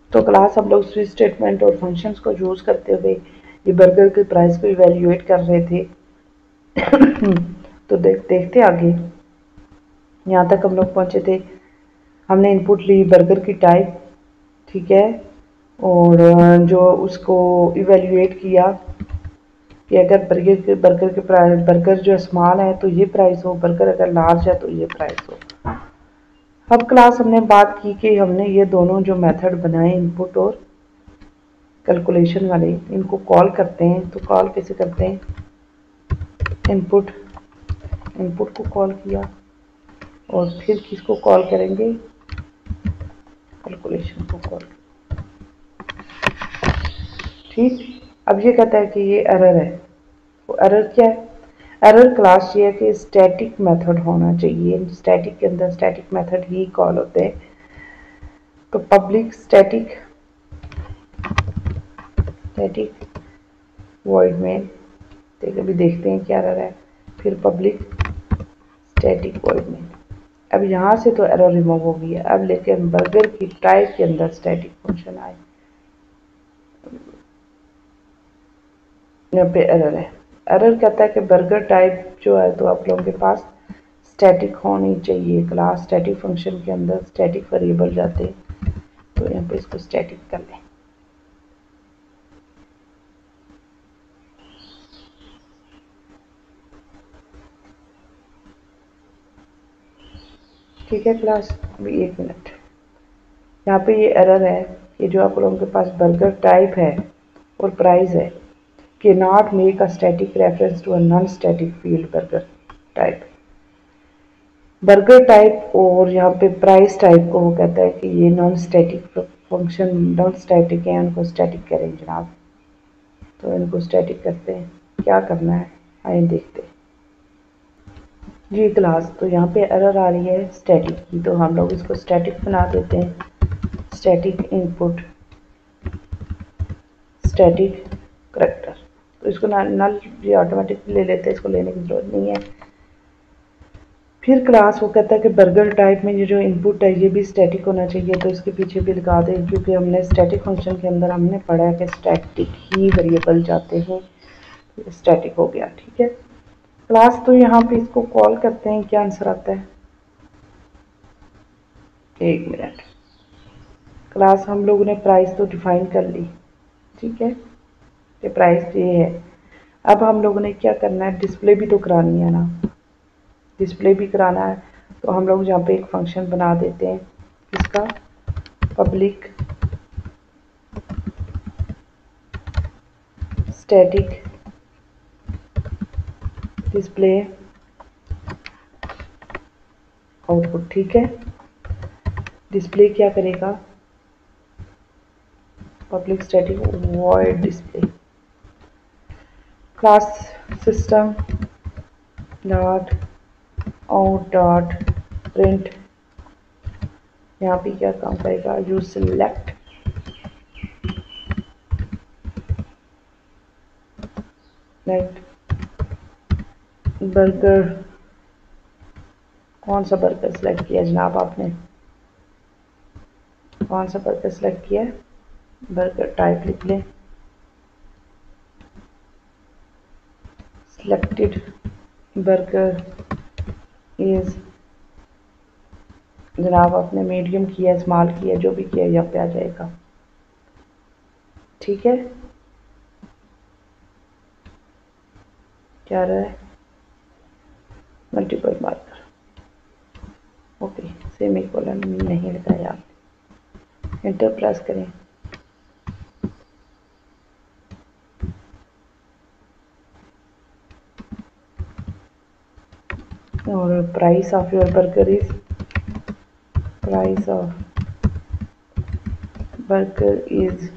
तो क्लास हम लोग स्विच स्टेटमेंट और फंक्शंस को यूज़ करते हुए ये बर्गर के प्राइस को इवेल्युएट कर रहे थे। तो देखते आगे, यहाँ तक हम लोग पहुँचे थे। हमने इनपुट ली बर्गर की टाइप, ठीक है, और जो उसको इवेल्युएट किया कि अगर बर्गर जो स्मॉल है तो ये प्राइस हो, बर्गर अगर लार्ज है तो ये प्राइस हो। अब क्लास हमने बात की कि हमने ये दोनों जो मेथड बनाए इनपुट और कैलकुलेशन वाले, इनको कॉल करते हैं। तो कॉल कैसे करते हैं, इनपुट को कॉल किया और फिर किसको कॉल करेंगे, कैलकुलेशन को कॉल। ठीक, अब ये कहता है कि ये एरर है। तो एरर क्या है, एरर क्लास ये है कि स्टैटिक मेथड होना चाहिए, स्टैटिक के अंदर स्टैटिक मेथड ही कॉल होते हैं। तो पब्लिक स्टैटिक वॉइड में अभी देखते हैं क्या एरर है, फिर पब्लिक स्टैटिक वॉइड में। अब यहाँ से तो एरर रिमूव हो गई है। अब लेकिन बर्गर की टाइप के अंदर स्टैटिक फंक्शन आए, यहाँ पे एरर है। एरर कहता है कि बर्गर टाइप जो है तो आप लोगों के पास स्टैटिक होनी चाहिए। क्लास स्टैटिक फंक्शन के अंदर स्टैटिक वेरिएबल जाते हैं, तो यहाँ पे इसको स्टैटिक कर लें। ठीक है क्लास, अभी 1 मिनट। यहाँ पे ये एरर है कि जो आप लोगों के पास बर्गर टाइप है और प्राइस है, कि not make a static reference to a non static field burger type. Burger type और यहाँ पे प्राइस टाइप को वो कहता है कि ये non static function, non static है, उनको स्टैटिक करें जनाब। तो इनको स्टैटिक करते हैं। क्या करना है आइए देखते हैं जी क्लास। तो यहाँ पे एरर आ रही है स्टैटिक की, तो हम लोग इसको स्टैटिक बना देते हैं। स्टैटिक इनपुट स्टैटिक करैक्टर, तो इसको नल ये ऑटोमेटिक ले लेते हैं, इसको लेने की जरूरत नहीं है। फिर क्लास वो कहता है कि बर्गर टाइप में ये जो इनपुट है ये भी स्टैटिक होना चाहिए, तो इसके पीछे भी लगा दें, क्योंकि हमने स्टैटिक फंक्शन के अंदर हमने पढ़ा है कि स्टैटिक ही वेरिएबल जाते हैं। स्टैटिक हो गया, ठीक है क्लास। तो यहाँ पे इसको कॉल करते हैं, क्या आंसर आता है, 1 मिनट। क्लास हम लोगों ने प्राइस तो डिफाइन कर ली, ठीक है, कि प्राइस ये है। अब हम लोगों ने क्या करना है, डिस्प्ले भी तो करानी है ना, डिस्प्ले भी कराना है। तो हम लोग यहाँ पे एक फंक्शन बना देते हैं, इसका पब्लिक स्टैटिक डिस्प्ले आउटपुट, ठीक है। डिस्प्ले क्या करेगा, public static void display class system dot out dot print. यहाँ पे क्या काम करेगा, यू सिलेक्ट बर्गर, कौन सा बर्गर सेलेक्ट किया जनाब आपने, कौन सा बर्गर सेलेक्ट किया है, बर्गर टाइप लिख लें, सिलेक्टेड बर्गर इज, जनाब आपने मीडियम किया, स्मॉल किया, जो भी किया यहाँ पे आ जाएगा, ठीक है। क्या रहा है, मल्टीपल मार्कर, ओके, सेमीकोलन नहीं लगाया आपने, एंटर प्रेस करें। और price of your burger is, price of burger is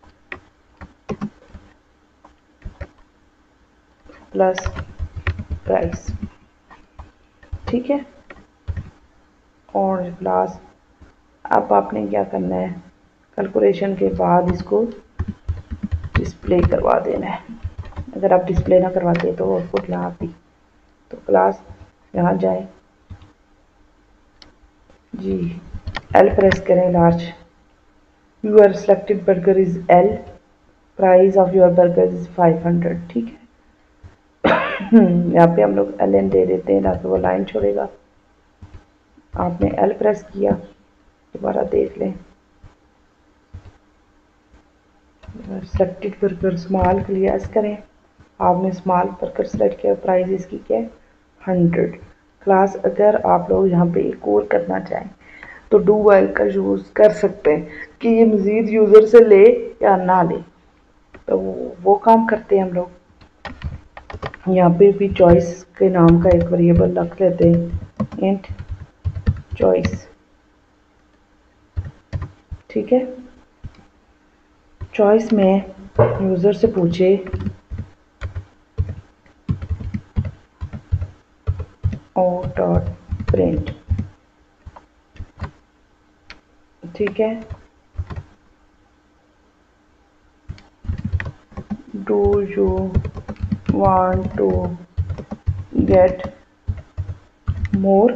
plus price, ठीक है। और क्लास अब आपने क्या करना है, कैलकुलेशन के बाद इसको डिस्प्ले करवा देना है। अगर आप डिस्प्ले ना करवाते तो आउटपुट यहाँ आती। तो क्लास यहाँ जाए जी, एल प्रेस करें large, your selected burger is L, price of your burger is 500। ठीक है, यहाँ पे हम लोग एल एन दे देते हैं ताकि वो लाइन छोड़ेगा। आपने एल प्रेस किया, दोबारा देख लें, सेलेक्टेड बर्गर स्मॉल के लिए एस करें, आपने स्मॉल बर्गर सेलेक्ट किया, प्राइस इसकी क्या है 100। क्लास अगर आप लोग यहाँ पे एक और करना चाहें तो डू वाइल का यूज़ कर सकते हैं कि ये मज़ीद यूज़र से ले या ना ले, तो वो काम करते हैं हम लोग। यहाँ पे भी चॉइस के नाम का एक वेरिएबल रख लेते हैं, इंट चॉइस। ठीक है, चॉइस में यूज़र से पूछे ओ डॉट प्रिंट। ठीक है, do you want to get more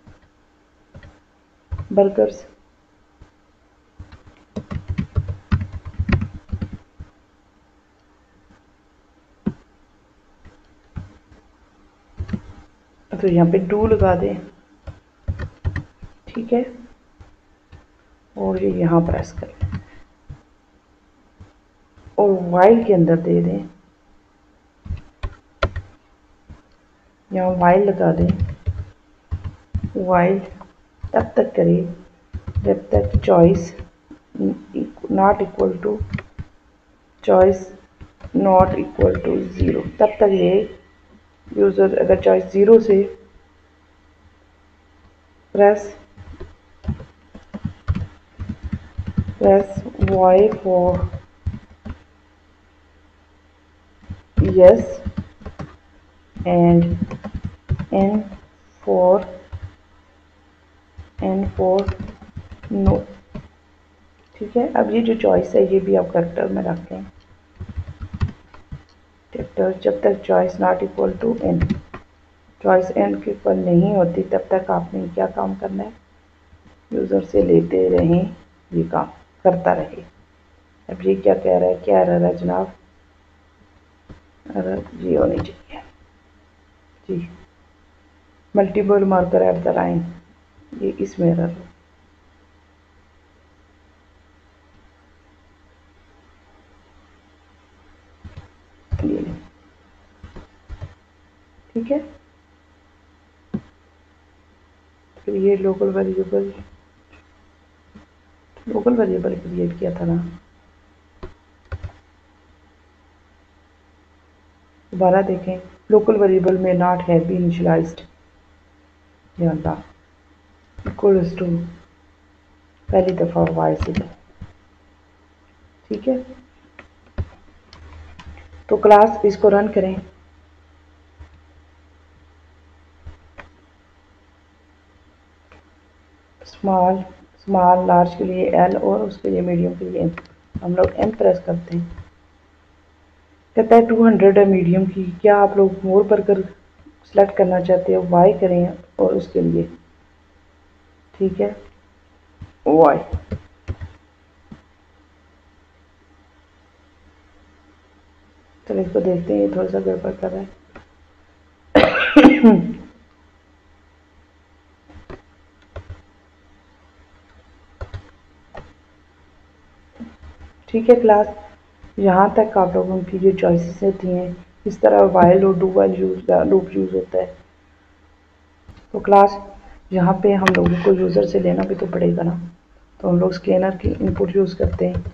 burgers. तो यहाँ पे डू लगा दें। ठीक है, और ये यहाँ प्रेस करें और वाइल के अंदर दे दें, यहाँ वाइल लगा दें। वाइल तब तक करें जब तक choice not equal to choice not equal to 0, तब तक ये यूज़र अगर चॉइस 0 से press y for yes and n for no। ठीक है, अब ये जो चॉइस है ये भी आप करेक्टर में रख लें। जब तक choice not equal to n, choice n के इक्वल नहीं होती तब तक आपने क्या काम करना है, यूज़र से लेते रहें, ये काम करता रहे। अब ये क्या कह रहा है, क्या एरर है जनाब, एरर ये होनी चाहिए जी, multiple marker at the line, ये इसमें एरर है। ठीक है, फिर ये लोकल वेरिएबल क्रिएट किया था ना, दोबारा देखें, लोकल वेरिएबल में नॉट है बी इनिशियलाइज्ड, इक्वल्स टू पहली दफ़ा वाई से। ठीक है, तो क्लास इसको रन करें। स्मॉल लार्ज के लिए एल और उसके लिए मीडियम के लिए एम, हम लोग एम प्रेस करते हैं। कहता है 200 है मीडियम की, क्या आप लोग मोर बर्गर सेलेक्ट करना चाहते हो, वाई करें और उसके लिए। ठीक है, वाई, चलो इसको देखते हैं, ये थोड़ा सा गड़बड़ कर रहा है। ठीक है क्लास, यहाँ तक आप लोगों की जो चॉइसेस होती हैं, इस तरह वाइल और डू वाइल लूप यूज़ होता है। तो क्लास यहाँ पे हम लोगों को यूज़र से लेना भी तो पड़ेगा ना, तो हम लोग स्कैनर की इनपुट यूज़ करते हैं,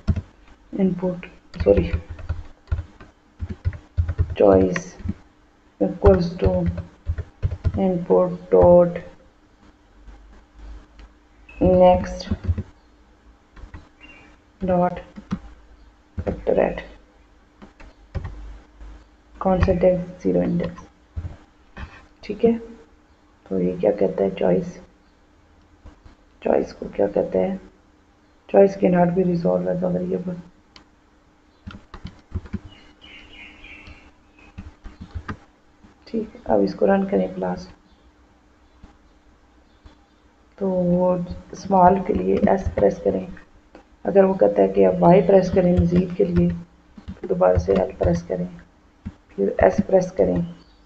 choice equals to input dot next dot फैक्टर एट कौन सा इंडेक्स, 0 इंडेक्स। ठीक है, तो ये क्या कहता है, चॉइस को क्या कहता है, चॉइस के not be resolve as a variable. ठीक है, अब इसको रन करें क्लास, तो स्मॉल के लिए एस प्रेस करें, अगर वो कहता है कि आप वाई प्रेस करें मज़ीद के लिए, फिर दोबारा से एल प्रेस करें, फिर एस प्रेस करें,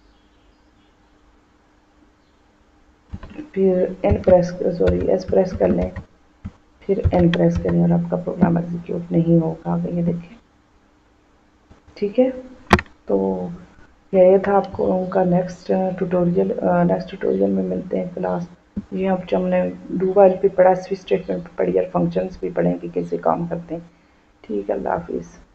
फिर N press sorry S press कर लें, फिर एन प्रेस करें और आपका प्रोग्राम एग्जीक्यूट नहीं होगा। आगे ये देखें, ठीक है। तो ये था आपको उनका नेक्स्ट ट्यूटोरियल में मिलते हैं क्लास। ये अब हमने डू वाइल भी पढ़ा, स्विच स्टेटमेंट भी पढ़ी और फंक्शंस भी पढ़े कि कैसे काम करते हैं। ठीक है, अल्लाह हाफिज़।